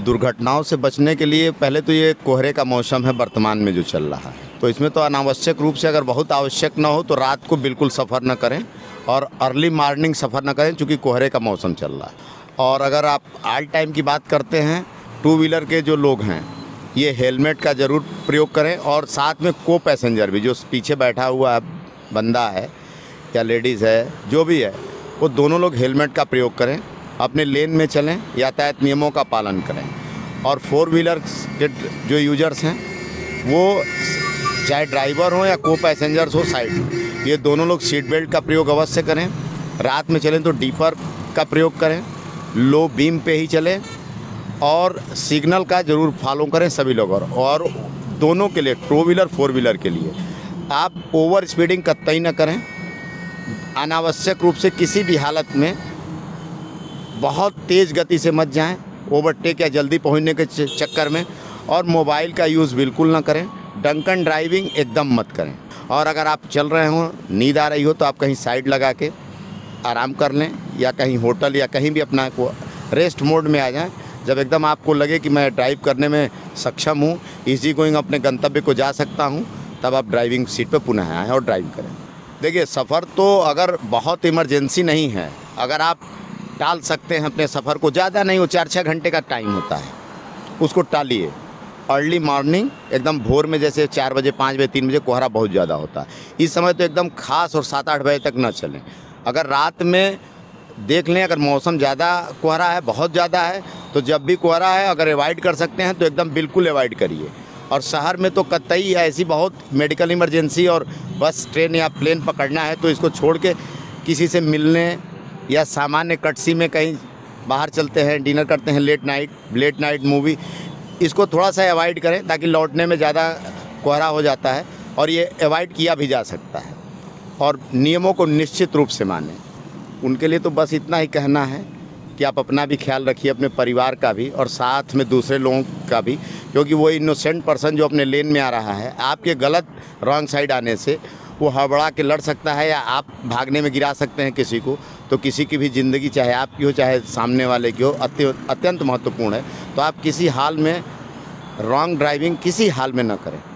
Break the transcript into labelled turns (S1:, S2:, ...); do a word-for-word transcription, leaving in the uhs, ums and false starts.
S1: दुर्घटनाओं से बचने के लिए पहले तो ये कोहरे का मौसम है वर्तमान में जो चल रहा है, तो इसमें तो अनावश्यक रूप से अगर बहुत आवश्यक ना हो तो रात को बिल्कुल सफ़र न करें और अर्ली मॉर्निंग सफ़र न करें, चूँकि कोहरे का मौसम चल रहा है। और अगर आप ऑल टाइम की बात करते हैं, टू व्हीलर के जो लोग हैं ये हेलमेट का ज़रूर प्रयोग करें, और साथ में को पैसेंजर भी, जो पीछे बैठा हुआ बंदा है या लेडीज़ है, जो भी है, वो दोनों लोग हेलमेट का प्रयोग करें, अपने लेन में चलें, यातायात नियमों का पालन करें। और फोर व्हीलर के जो यूजर्स हैं वो चाहे ड्राइवर हो या को पैसेंजर्स हो साइड, ये दोनों लोग सीट बेल्ट का प्रयोग अवश्य करें। रात में चलें तो डीपर का प्रयोग करें, लो बीम पे ही चलें, और सिग्नल का ज़रूर फॉलो करें सभी लोग। और दोनों के लिए, टू व्हीलर फोर व्हीलर के लिए, आप ओवर स्पीडिंग कतई न करें। अनावश्यक रूप से किसी भी हालत में बहुत तेज़ गति से मत जाएं, ओवरटेक या जल्दी पहुंचने के चक्कर में। और मोबाइल का यूज़ बिल्कुल ना करें। ड्रंकन ड्राइविंग एकदम मत करें। और अगर आप चल रहे हो, नींद आ रही हो, तो आप कहीं साइड लगा के आराम कर लें, या कहीं होटल या कहीं भी अपना को रेस्ट मोड में आ जाएं। जब एकदम आपको लगे कि मैं ड्राइव करने में सक्षम हूँ, इजी गोइंग अपने गंतव्य को जा सकता हूँ, तब आप ड्राइविंग सीट पर पुनः आएँ और ड्राइव करें। देखिए, सफ़र तो अगर बहुत इमरजेंसी नहीं है, अगर आप टाल सकते हैं अपने सफ़र को, ज़्यादा नहीं हो, चार छः घंटे का टाइम होता है, उसको टालिए। अर्ली मॉर्निंग एकदम भोर में, जैसे चार बजे, पाँच बजे, तीन बजे कोहरा बहुत ज़्यादा होता है, इस समय तो एकदम खास, और सात आठ बजे तक ना चलें। अगर रात में देख लें, अगर मौसम ज़्यादा कोहरा है, बहुत ज़्यादा है, तो जब भी कोहरा है अगर अवॉइड कर सकते हैं तो एकदम बिल्कुल अवॉइड करिए। और शहर में तो कतई ऐसी बहुत मेडिकल इमरजेंसी और बस, ट्रेन या प्लेन पकड़ना है तो इसको छोड़ के किसी से मिलने या सामान्य कटसी में कहीं बाहर चलते हैं, डिनर करते हैं, late night late night movie, इसको थोड़ा सा अवॉइड करें, ताकि लौटने में ज़्यादा कोहरा हो जाता है और ये अवॉइड किया भी जा सकता है। और नियमों को निश्चित रूप से मानें। उनके लिए तो बस इतना ही कहना है कि आप अपना भी ख्याल रखिए, अपने परिवार का भी, और साथ में दूसरे लोगों का भी, क्योंकि वो इनोसेंट पर्सन जो अपने लेन में आ रहा है, आपके गलत रॉन्ग साइड आने से वो हड़बड़ा के लड़ सकता है, या आप भागने में गिरा सकते हैं किसी को। तो किसी की भी ज़िंदगी, चाहे आपकी हो चाहे सामने वाले की हो, अत्यंत महत्वपूर्ण है। तो आप किसी हाल में रॉन्ग ड्राइविंग किसी हाल में न करें।